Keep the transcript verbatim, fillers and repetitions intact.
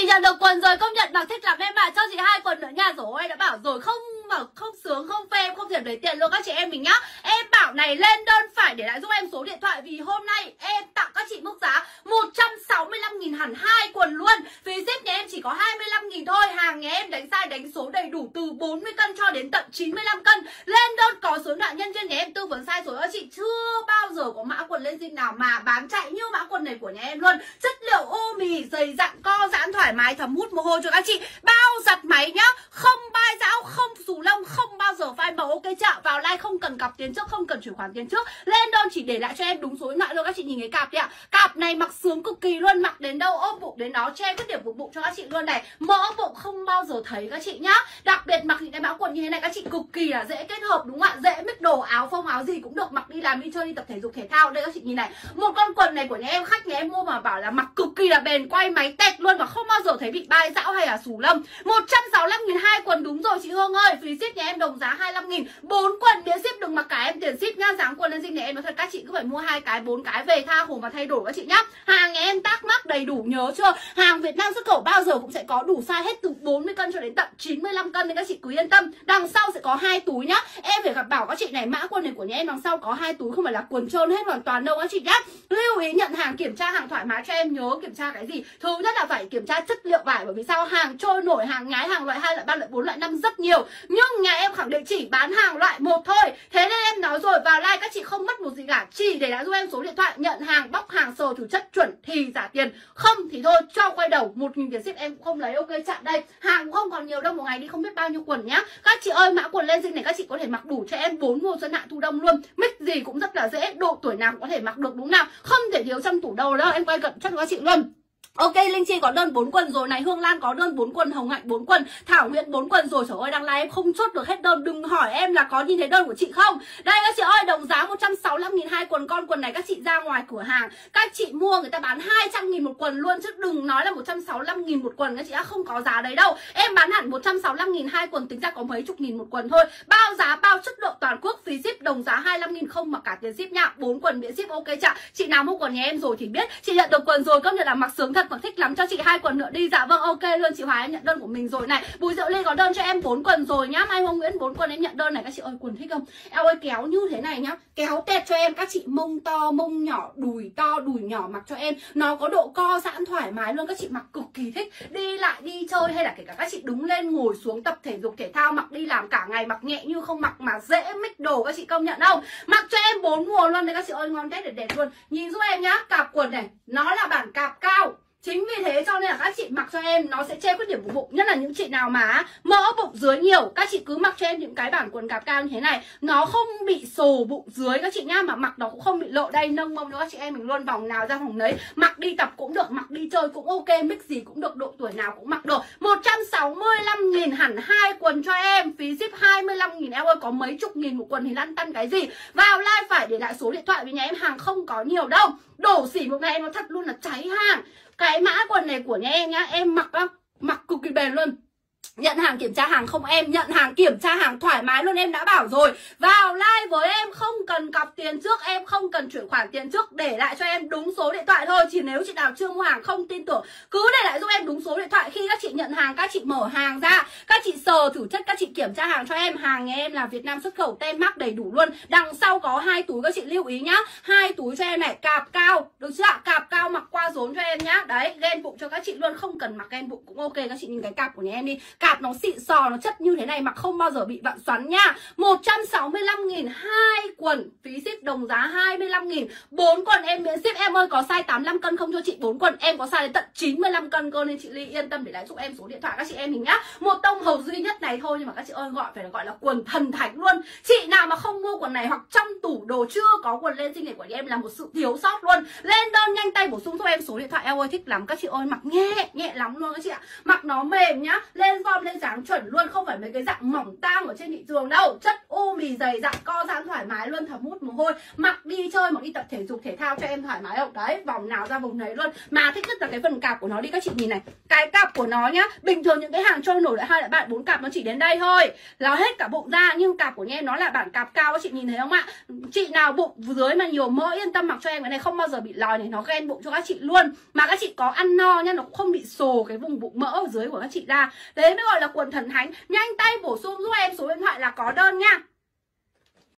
Chị nhận được quần rồi, công nhận mặc thích lắm em ạ. À. Cho chị hai quần nữa nha. Rồi đã bảo rồi, không mà không sướng, không phê, em không thể lấy tiền luôn các chị em mình nhá. Em bảo này lên đơn phải để lại giúp em số điện thoại, vì hôm nay em tặng các chị mức giá một trăm sáu mươi lăm nghìn hẳn hai quần luôn. Phí ship nhà em chỉ có hai mươi lăm nghìn thôi. Hàng nhà em đánh size đánh số đầy đủ từ bốn mươi cân cho đến tận chín mươi lăm cân. Lên đơn có số điện thoại nhân viên nhà em tư vấn size số các chị. Chưa bao giờ có mã quần lên zin nào mà bán chạy như mã quần này của nhà em luôn. Chất liệu ô mì, dày dặn, co giãn thoải mái, thấm hút mồ hôi cho các chị. Bao giặt máy nhá, không bay dão, không xù lông, không bao giờ phai màu. Ok chợ vào like không cần cặp tiền trước, không cần chuyển khoản tiền trước. Lên đơn chỉ để lại cho em đúng số điện thoại luôn các chị. Nhìn cái cặp đi ạ. Cặp này mặc sướng cực kỳ luôn, mặc đến đâu ôm bụng đến đó, che cái điểm vùng bụng cho các chị luôn này. Mỡ bụng không bao giờ thấy các chị nhá. Đặc biệt mặc những cái mã quần như thế này các chị cực kỳ là dễ kết hợp đúng không ạ? Dễ mix đồ, áo phông áo gì cũng được, mặc đi làm đi chơi đi tập thể dục thể thao. Đây các chị nhìn này, một con quần này của nhà em, khách nhà em mua mà bảo là mặc cực kỳ là bền, quay máy tẹt luôn và không bao giờ thấy bị bay dão hay là xù lông. Một trăm sáu mươi lăm nghìn hai quần đúng rồi chị Hương ơi. Phí ship nhà em đồng giá hai mươi lăm nghìn. bốn quần miễn ship, đừng mặc cả em tiền ship nhá. Dáng quần lên zin nhà em nói thật các chị cứ phải mua hai cái bốn cái về tha hồ mà thay đổi các chị nhá. Hàng nhà em tác mắc đầy đủ, nhớ chưa? Hàng Việt Nam xuất khẩu bao giờ cũng sẽ có đủ size hết, từ bốn mươi cân cho đến tận chín mươi lăm cân nên các chị cứ yên tâm. Đằng sau sẽ có hai túi nhá. Em phải gặp bảo các chị này, mã quần này của nhà em đằng sau có hai túi, không phải là quần trơn hết hoàn toàn đâu các chị nhá. Lưu ý nhận hàng kiểm tra hàng thoải mái cho em, nhớ kiểm tra cái gì? Thứ nhất là phải kiểm tra chất liệu vải, bởi vì sao? Hàng trôi nổi, hàng nhái, hàng loại hai, loại ba, loại bốn, loại năm rất nhiều. Nhưng nhà em khẳng định chỉ bán hàng loại một thôi. Thế nên em nói rồi, vào like các chị không mất một gì cả, chỉ để lại giúp em số điện thoại, nhận hàng, bóc hàng, sờ thử chất chuẩn thì trả tiền, không thì thôi cho quay đầu. Một nghìn tiền ship em cũng không lấy. Ok chặn đây, hàng cũng không còn nhiều đâu, một ngày đi không biết bao nhiêu quần nhá. Các chị ơi, mã quần lên zin này các chị có thể mặc đủ cho em bốn mùa xuân hạ thu đông luôn. Mix gì cũng rất là dễ, độ tuổi nào cũng có thể mặc được đúng nào, không thể thiếu trong tủ đâu đó. Em quay cận cho các chị luôn. Ok, Linh Chi có đơn bốn quần rồi này, Hương Lan có đơn bốn quần, Hồng Hạnh bốn quần, Thảo Nguyễn bốn quần rồi. Trời ơi, đang live em không chốt được hết đơn, đừng hỏi em là có nhìn thấy đơn của chị không. Đây các chị ơi, đồng giá một trăm sáu mươi lăm nghìn hai quần. Con quần này các chị ra ngoài cửa hàng các chị mua người ta bán hai trăm nghìn một quần luôn, chứ đừng nói là một trăm sáu mươi lăm nghìn một quần các chị đã, không có giá đấy đâu. Em bán hẳn một trăm sáu mươi lăm nghìn hai quần, tính ra có mấy chục nghìn một quần thôi. Bao giá, bao chất lượng toàn quốc, phí ship đồng giá hai mươi lăm nghìn không mà cả tiền ship nha. bốn quần miễn ship. Ok chả. Chị nào mua quần nhà em rồi thì biết, chị nhận được quần rồi, công nhận là mặc sướng thật, mặc thích lắm. Cho chị hai quần nữa đi. Dạ vâng, ok luôn. Chị Hòa em nhận đơn của mình rồi này. Bùi Diệu Ly có đơn cho em bốn quần rồi nhá. Mai Hồng Nguyễn bốn quần em nhận đơn này. Các chị ơi, quần thích không? Eo ơi, kéo như thế này nhá, kéo tẹt cho em. Các chị mông to, mông nhỏ, đùi to, đùi nhỏ mặc cho em. Nó có độ co giãn thoải mái luôn. Các chị mặc cực kỳ thích. Đi lại đi chơi hay là kể cả các chị đứng lên ngồi xuống tập thể dục thể thao, mặc đi làm cả ngày, mặc nhẹ như không mặc mà dễ mix đồ. Các chị công nhận không? Mặc cho em bốn mùa luôn đấy các chị ơi, ngon tét đẹp đẹp luôn. Nhìn giúp em nhá, cạp quần này nó là bản cạp cao. Chính vì thế cho nên là các chị mặc cho em nó sẽ che khuyết điểm của bụng. Nhất là những chị nào mà mỡ bụng dưới nhiều, các chị cứ mặc cho em những cái bản quần cạp cao như thế này. Nó không bị xồ bụng dưới các chị nhá, mà mặc nó cũng không bị lộ. Đây, nâng mông cho các chị em mình luôn, vòng nào ra vòng nấy. Mặc đi tập cũng được, mặc đi chơi cũng ok, mix gì cũng được, độ tuổi nào cũng mặc được. Một trăm sáu mươi lăm nghìn hẳn hai quần cho em, phí ship hai mươi lăm nghìn. Em ơi, có mấy chục nghìn một quần thì lăn tăn cái gì. Vào live phải để lại số điện thoại, vì nhà em hàng không có nhiều đâu. Đổ xỉ một ngày em nói thật luôn là cháy hàng. Cái mã quần này của nhà em nhá, em mặc á, mặc cực kỳ bền luôn. Nhận hàng kiểm tra hàng không em, nhận hàng kiểm tra hàng thoải mái luôn, em đã bảo rồi. Vào live với em không cần cọc tiền trước, em không cần chuyển khoản tiền trước, để lại cho em đúng số điện thoại thôi. Chỉ nếu chị nào chưa mua hàng không tin tưởng, cứ để lại giúp em đúng số điện thoại. Khi các chị nhận hàng, các chị mở hàng ra, các chị sờ thử chất, các chị kiểm tra hàng cho em. Hàng nhà em là Việt Nam xuất khẩu, tem mác đầy đủ luôn. Đằng sau có hai túi các chị lưu ý nhá. Hai túi cho em này, cạp cao, được chưa ạ? Cạp cao mặc qua rốn cho em nhá. Đấy, ren bụng cho các chị luôn, không cần mặc ren bụng cũng ok. Các chị nhìn cái cạp của nhà em đi. Cạp nó xịn sò, nó chất như thế này, mặc không bao giờ bị vặn xoắn nha. Một trăm sáu mươi lăm nghìn hai quần, phí ship đồng giá hai mươi lăm nghìn. bốn quần em miễn ship. Em ơi, có size tám mươi lăm cân không cho chị? bốn quần em có size đến tận chín mươi lăm cân cơ, nên chị Ly yên tâm để lại giúp em số điện thoại các chị em mình nhá. Một tông hầu duy nhất này thôi, nhưng mà các chị ơi gọi phải là gọi là quần thần thánh luôn. Chị nào mà không mua quần này hoặc trong tủ đồ chưa có quần lên zin này của em là một sự thiếu sót luôn. Lên đơn nhanh tay bổ sung giúp em số điện thoại. Em ơi thích lắm các chị ơi, mặc nhẹ nhẹ lắm luôn các chị ạ. Mặc nó mềm nhá, lên form lên dáng chuẩn luôn, không phải mấy cái dạng mỏng tang ở trên thị trường đâu. Chất u mì dày dặn, co giãn thoải mái luôn, thấm hút mồ hôi, mặc đi chơi, mặc đi tập thể dục thể thao cho em thoải mái không? Đấy, vòng nào ra vùng đấy luôn. Mà thích nhất là cái phần cạp của nó đi các chị nhìn này. Cái cạp của nó nhá, bình thường những cái hàng trôi nổi lại hai lại bạn bốn cạp nó chỉ đến đây thôi là hết cả bụng ra, nhưng cạp của nhà em nó là bản cạp cao, các chị nhìn thấy không ạ? Chị nào bụng dưới mà nhiều mỡ yên tâm mặc cho em cái này, không bao giờ bị lòi này, nó ghen bụng cho các chị luôn. Mà các chị có ăn no nha, nó cũng không bị sồ cái vùng bụng mỡ ở dưới của các chị ra. Đấy mới gọi là quần thần thánh. Nhanh tay bổ sung giúp em số điện thoại là có đơn nha.